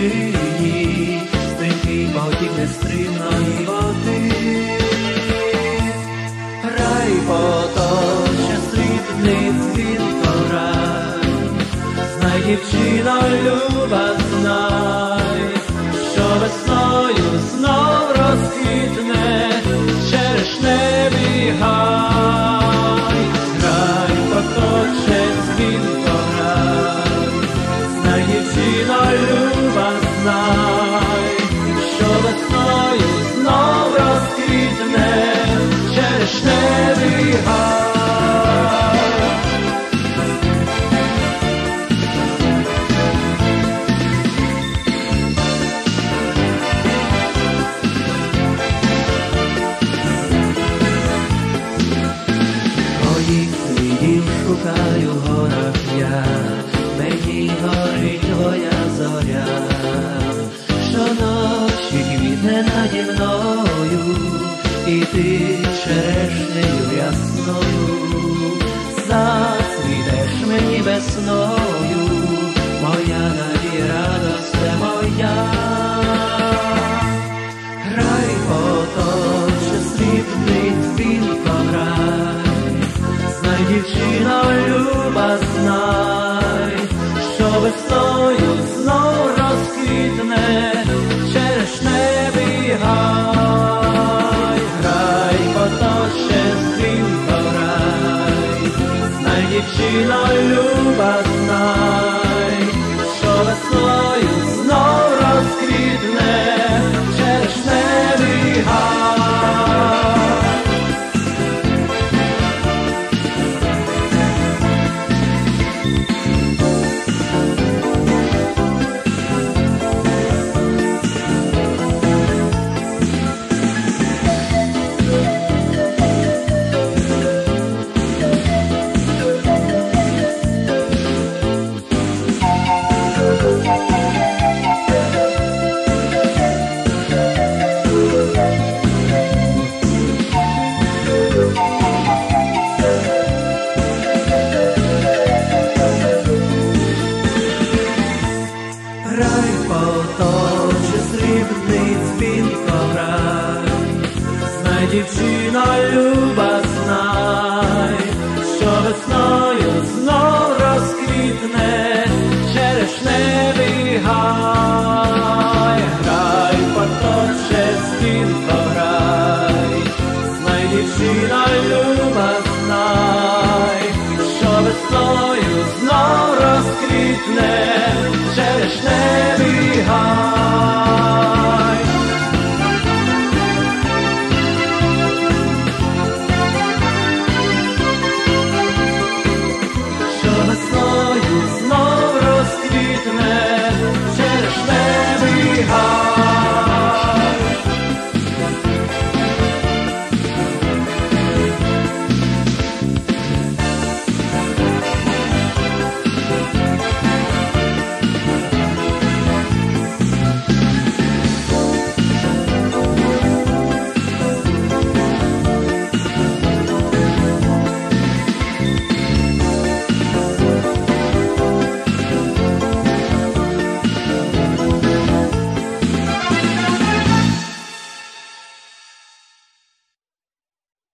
вершині, стрімкий потік нестримної води. Рай поточе срібний дзвінкорай, знай, дівчино люба, знай, що весною знов розквітне черешневий гай. Рай поточе дзвінкорай, знай, дівчино люба, знай, що весною знов розквітне черешневий гай. Моїх слідів шукаю в горах я, мені горить твоя зоря. Щоночі квітне наді мною, і ти черешнею ясною зацвітеш мені весною, моя надія, радосте моя. Рай поточе срібний дзвінкограй, знай, дівчино люба, знай, що весною знов розквітне черешневий гай. Рай поточе дзвінкограй, знай, дівчино люба, знай,